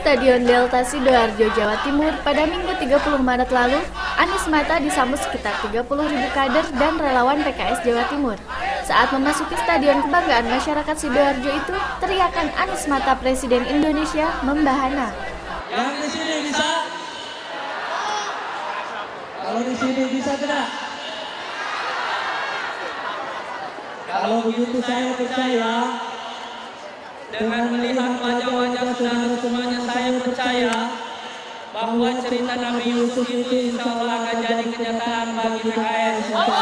Stadion Delta Sidoarjo, Jawa Timur pada Minggu 30 Maret lalu, Anies Mata disambut sekitar 30.000 kader dan relawan PKS Jawa Timur. Saat memasuki Stadion Kebanggaan Masyarakat Sidoarjo itu, teriakan Anies Mata Presiden Indonesia membahana. Yang di sini bisa? Kalau di sini bisa tidak? Kalau begitu saya percaya, dengan melihat wajah-wajah saudara semuanya, saya percaya bahwa cerita Nabi Yusuf itu insya Allah akan jadi kenyataan bagi PKS.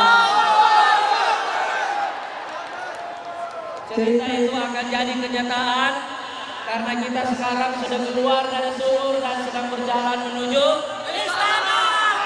Cerita itu akan jadi kenyataan karena kita sekarang sudah keluar dari sumur dan sedang berjalan menuju istana.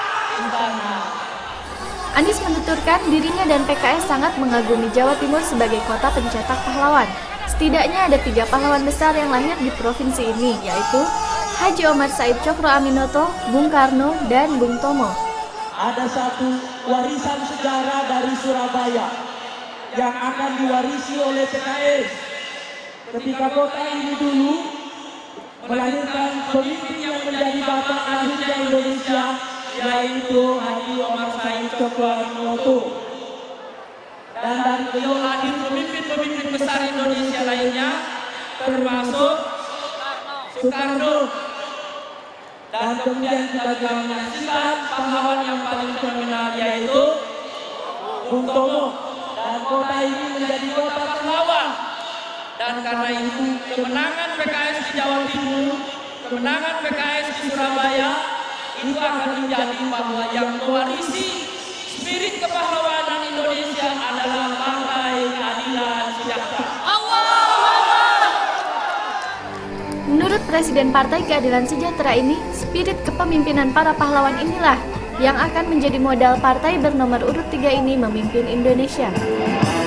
Anies menuturkan dirinya dan PKS sangat mengagumi Jawa Timur sebagai kota pencetak pahlawan. Setidaknya ada 3 pahlawan besar yang lahir di provinsi ini, yaitu Haji Omar Said Cokro Aminoto, Bung Karno, dan Bung Tomo. Ada satu warisan sejarah dari Surabaya yang akan diwarisi oleh PKS. Ketika kota ini dulu melahirkan pemimpin yang menjadi bapak lahirnya Indonesia, yaitu Haji Omar Said Cokro Aminoto. Dan dari beliau lahir pemimpin-pemimpin besar Indonesia lainnya, termasuk Soekarno. Dan kemudian kita juga menyaksikan pahlawan yang paling terkenal, yaitu Bung Tomo. Dan kota ini menjadi kota pahlawan. Dan karena itu kemenangan PKS di Jawa Timur, kemenangan PKS di Surabaya, itu akan menjadi bahwa yang mewarisi spirit kepahlawanan Indonesia adalah Partai Keadilan Sejahtera. Menurut Presiden Partai Keadilan Sejahtera ini, spirit kepemimpinan para pahlawan inilah yang akan menjadi modal partai bernomor urut 3 ini memimpin Indonesia.